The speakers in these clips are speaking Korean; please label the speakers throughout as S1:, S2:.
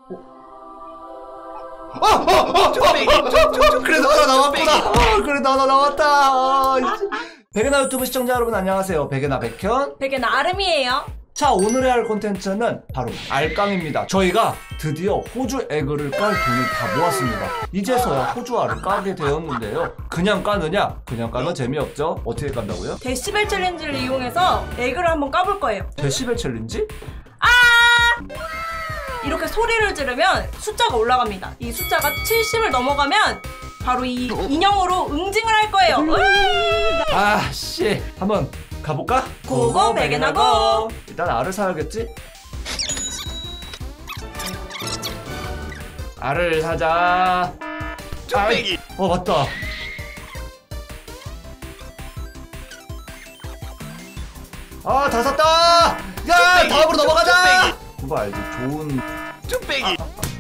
S1: 그래도 하나 나왔구나. 그래도 하나 나왔다. 백예나 유튜브 시청자 여러분 안녕하세요. 백예나 백현,
S2: 백예나 아름이에요.
S1: 자, 오늘의 할 콘텐츠는 바로 알깡입니다. 저희가 드디어 호주 에그를 깔 돈을 다 모았습니다. 이제서야 호주 알을 까게 되었는데요. 그냥 까느냐? 그냥 까면 재미없죠. 어떻게 깐다고요?
S2: 데시벨 챌린지를 이용해서 에그를 한번 까볼 거예요.
S1: 데시벨 챌린지?
S2: 이렇게 소리를 지르면 숫자가 올라갑니다. 이 숫자가 70을 넘어가면 바로 이 인형으로 응징을 할 거예요.
S1: 아씨, 한번 가볼까?
S2: 고고 백예나 고!
S1: 일단 알을 사야겠지? 알을 사자.
S3: 쭈빼기.
S1: 맞다. 다 샀다. 야, 다음으로 넘어가자. 그거 알지? 좋은
S3: 쭈빼기.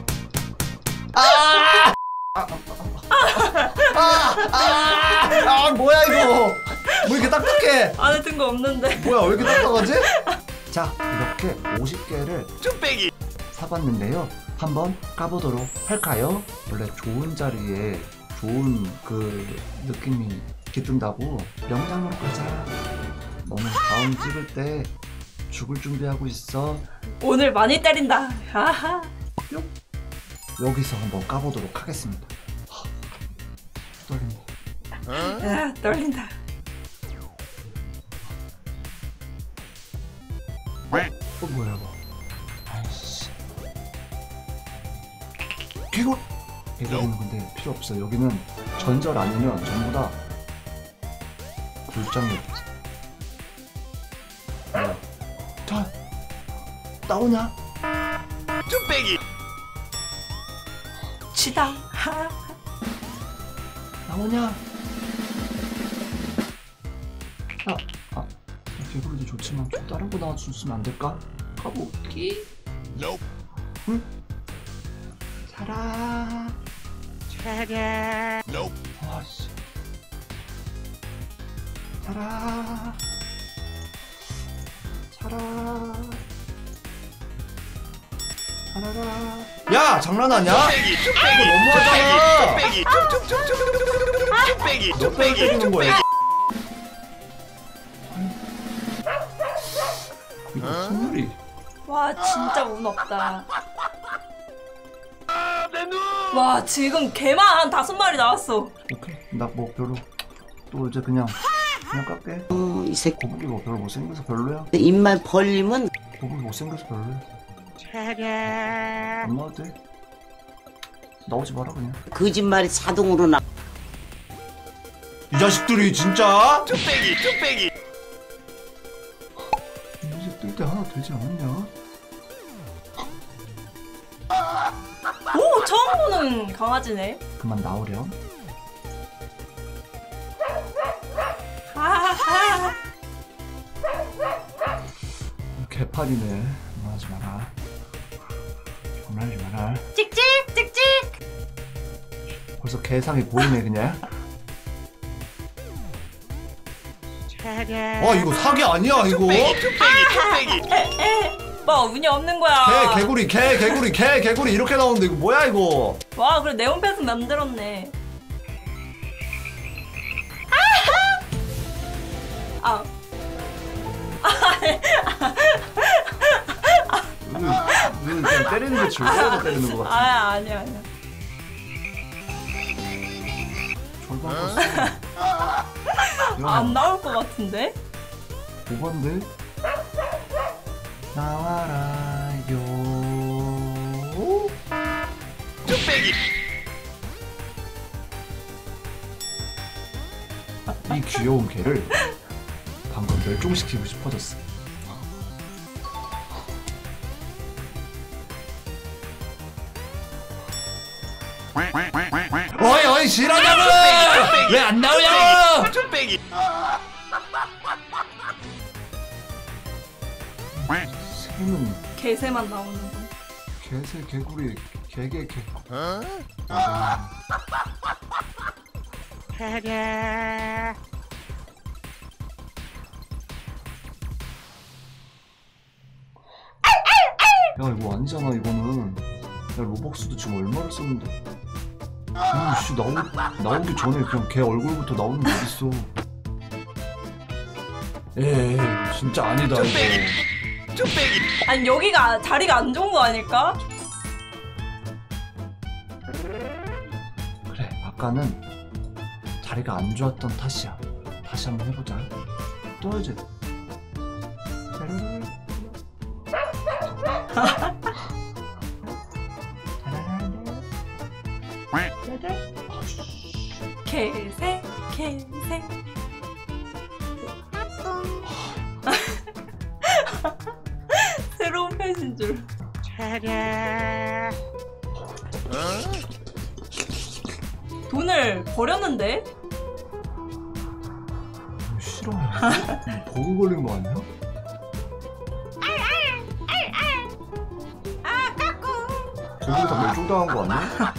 S1: 뭐야 이거? 뭐 이렇게 딱딱해?
S2: 안에 든 거 없는데.
S1: 뭐야, 왜 이렇게 딱딱하지? 자, 이렇게 50개를
S3: 쭈빼기.
S1: 사봤는데요. 한번 까보도록 할까요? 원래 좋은 자리에 좋은 그 느낌이 깃든다고 명장으로 가자. 너는 다음 찍을 때 죽을 준비하고 있어.
S2: 오늘 많이 때린다. 아하.
S1: 여기서 한번 까보도록 하겠습니다. 떨린다.
S2: 떨린다.
S1: 뭐야 이거? 아이씨. 개구리는 근데 필요 없어. 여기는 전설 아니면 전부 다 불장이 없어. 자, 나오냐?
S3: 쭈빼기.
S2: 치다.
S1: 나오냐? 개구리도 좋지만 좀 다른 거 나와줬으면 안 될까? 가보기.
S3: Nope.
S1: 응? 살아.
S3: Nope.
S1: 아씨. 살아. 살아라. 야, 장난하냐? 이거 너무하잖아.
S3: 쭈빼기. 쭈빼기.
S1: 몇 배 때리는 거야? 이거 선물이.
S2: 와 진짜 운 없다.
S3: 내 눈.
S2: 와 지금 개만 한 5마리 나왔어.
S1: 오케이. 나 뭐 별로. 또 이제 그냥 깎게.
S4: 이 새끼
S1: 거북이 뭐 별로 못생겨서 별로야?
S4: 입만 벌리면
S1: 거북이 못생겨서 별로야. 안 나와도 돼. 나오지 마라 그냥.
S4: 거짓말이 자동으로 나.
S1: 이 자식들이 진짜.
S3: 쭈빼기.
S1: 이제 뜰 때 하나 되지 않았냐?
S2: 오 처음 보는 강아지네.
S1: 그만 나오렴.
S2: 아하.
S1: 개판이네. 그만하지 마라. 그만하지 마라.
S2: 찍찍.
S1: 벌써 개상이 보이네 그냥. 이거 사기 아니야 이거?
S3: 쭈빼기.
S2: 뭐 운이 없는 거야.
S1: 개구리 이렇게 나오는데 이거 뭐야 이거?
S2: 와 그래 네온펫은 만들었네.
S1: 눈 그냥 때리는 거 즐거워서 때리는 거 같아.
S2: 아니야.
S1: 절반 껐어.
S2: 안 나올 것 같은데?
S1: 오반데? 나와라요.
S3: 쭈빼기.
S1: 이 귀여운 개를 방금 멸종시키고 싶어졌어. 어이 실하냐고! 왜 안 나오냐고!
S3: 쭈빼기.
S1: 새는
S2: 개새만 나오는 거.
S1: 개새 개구리 개개. 야 이거 아니잖아 이거는. 로벅스도 지금 얼마를 썼는데. 씨 나오기 전에 그냥 걔 얼굴부터 나오는 게 어딨어. 에이 진짜 아니다 이거.
S3: 뚝배기.
S2: 아니 여기가 자리가 안 좋은 거 아닐까?
S1: 그래 아까는 자리가 안 좋았던 탓이야. 다시 한번 해보자. 또 해야지.
S2: 개새. 새로운 펫인 줄. 돈을 버렸는데?
S1: 싫어요. 버그 걸린 거 아니야? 거기다 멸종당한 거 아니야?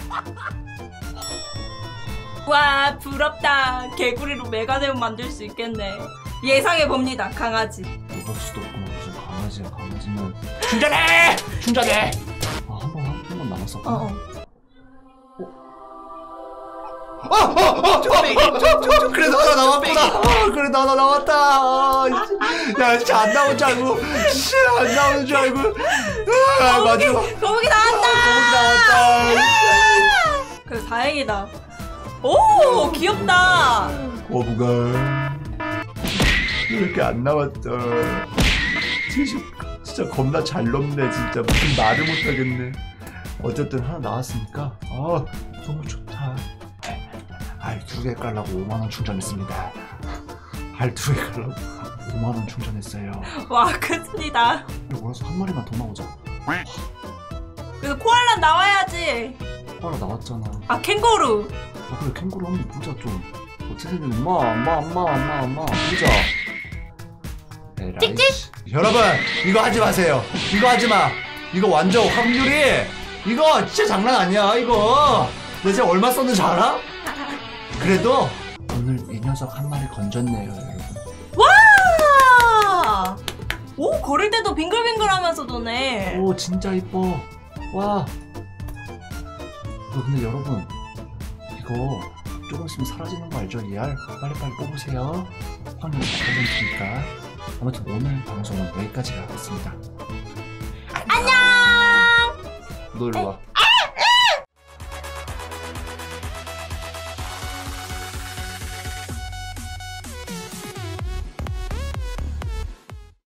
S2: 와 부럽다. 개구리로 메가데몬 만들 수 있겠네. 예상해 봅니다. 강아지.
S1: 로벅스도 없구나. 무슨 강아지야. 강아지는 충전해! 충전해! 아, 한 번 남았었구나. 그래도 하나 남았구나. 그래도 하나 남았다. 야, 진짜 안 나온 줄 알고. 안 나오는 줄 알고. 마지막.
S2: 거북이 나왔다.
S1: 거북이 나왔다.
S2: 그래 다행이다. 오 귀엽다.
S1: 거북아. 이렇게 안 나왔다. 진짜 겁나 잘 넘네. 진짜 무슨 말을 못 하겠네. 어쨌든 하나 나왔으니까 너무 좋다. 알 2개 깔라고 5만원 충전했습니다. 알 2개 깔라고 5만원 충전했어요.
S2: 와 큰일이다.
S1: 몰라서 한 마리만 더 나오자.
S2: 그래서 코알라 나와야지.
S1: 하나 나왔잖아.
S2: 아 캥거루.
S1: 그래 캥거루 한번 보자 좀. 어쨌든 엄마 보자. 찍찍. 여러분 이거 하지 마세요. 이거 하지 마. 이거 완전 확률이 이거 진짜 장난 아니야. 이거 내 지금 얼마 썼는지 알아? 그래도 오늘 이 녀석 한 마리 건졌네요 여러분.
S2: 와! 오 걸을 때도 빙글빙글하면서 도네.
S1: 오 진짜 이뻐. 와. 근데 여러분 이거 조금 있으면 사라지는 거 알죠? ER 빨리빨리 뽑으세요. 확률 4%니까. 아무튼 오늘 방송은 여기까지 하겠습니다.
S2: 안녕.
S1: 너 일로 와.